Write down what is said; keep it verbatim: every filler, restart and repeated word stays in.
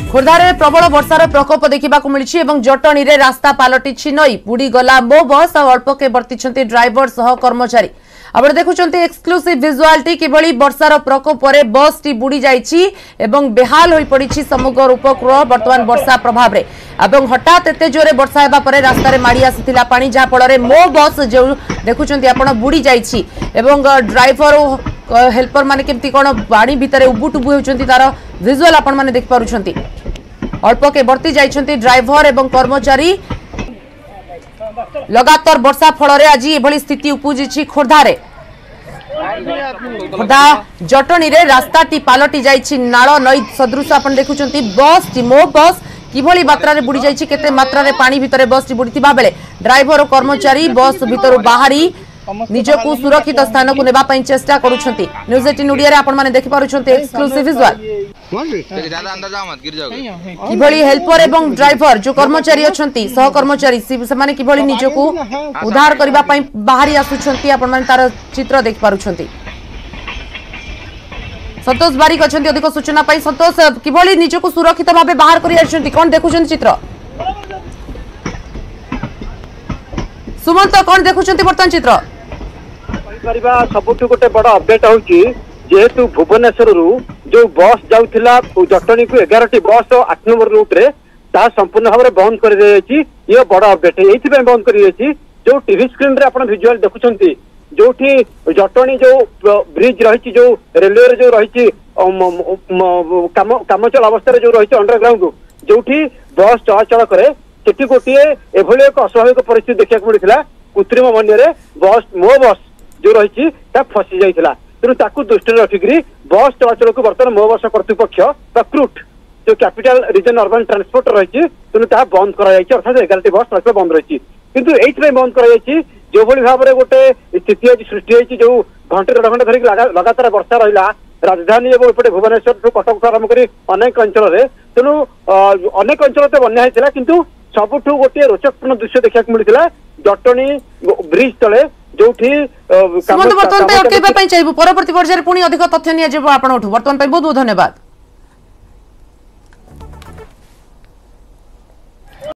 खोर्धारे प्रबल वर्षार प्रकोप देखा मिली जटणी रे रास्ता पलटि नई बुड़ी गला मो बस और अल्पके बर्ती ड्राइवर सह कर्मचारी। आपण देखुंत एक्सक्लूसिव विजुआलिटी किभली वर्षार प्रकोप बस टी बुड़ी जाइछि एवं बेहाल होई पड़ी समग्र उपकूल वर्तमान वर्षा प्रभाव रे एवं हठात एते जोरे वर्षा हेबा परे रास्ता रे माड़ी आसीथिला पानी जहा फल मो बस जो देखुंत आपण बुड़ी जाइछि एवं ड्राइवर हेल्पर माने केमती कोन पानी भितर उबुटुबु होउछंती तार विजुअल आपण माने देख पारुछंती। अल्पके बर्ती जाइछंती ड्राइवर एवं कर्मचारी। लगातार वर्षा फल आज एभली स्थिति उपजी खोर्धारे। खोर्धा जटणी रे रास्ता टी पलटि जाइछि नाଳ नई सदृश आपण देखुछंती बस टी मो बस किभली मात्रा रे बुड़ी जाइछि केते मात्रा रे पानी भितरे बस टी बुड़ीथिबा बेले ड्राइवर और कर्मचारी बस भितर बाहरी निजकु सुरक्षित स्थान को नेबा पई चेष्टा करूछंती। न्यूज़ अठारह ओडिया रे आपण माने देखि पारुछंती एक्सक्लूसिव विजुअल किभली हेल्पर एवं ड्राइवर जो कर्मचारी अछंती सह कर्मचारी से माने किभली निजकु उद्धार करबा पई बाहरी आसुछंती आपण माने तार चित्र देख पारुछंती। संतोष बारिक अछंती अधिक सूचना पई। संतोष किभली निजकु सुरक्षित भाबे बाहर करि आछंती कोन देखुछंती चित्र? सुमंत कोन देखुछंती वर्तमान चित्र? सबुठ गोटे बड़ अपडेट होची जेहेतु भुवनेश्वर जो बस जाउथिला जटणी को ग्यारह टी बस आठ नंबर रूट रे ता संपूर्ण भाव में बंद कर दिया। ये बड़ अपडेट ये बंद कर जो टीवी स्क्रीन रे आपण विजुअल देखुछंती जो जटणी जो ब्रिज रही जो रेलवे जो रही कामचल अवस्था जो रही अंडरग्राउंड जो बस चलाचल करे सेठी गोटे एभली एक अस्वाभाविक परिस्थिति देखा मिलता। कृत्रिम बन्य बस मो बस जो रही फसी जाइला तेणु ताकू दृष्टि रखिकी बस चलाचल को बर्तमान मो बस कर्तृपक्ष क्रूट जो कैपिटल रीजन अर्बन ट्रांसपोर्ट रही तेणु ता बंद कर अर्थात एगारटी बस चलाचल बंद रही किंतु ये बंद कर जो भाव में गोटे स्थिति आज सृष्टि होती जो घंटे देढ़ घंटा धरिक लगातार वर्षा रहा राजधानी और एपटे भुवनेश्वर कटक आरंभ कर अनेक अंचल तेणु अनेक अंचल तो बन्या होता किंतु सबुठू गोटे रोचकपूर्ण दृश्य देखा मिलता जटणी ब्रिज तले जो परवर्ती पर्यायर पुणी अधिक तथ्य निया बर्तमान बहुत बहुत धन्यवाद।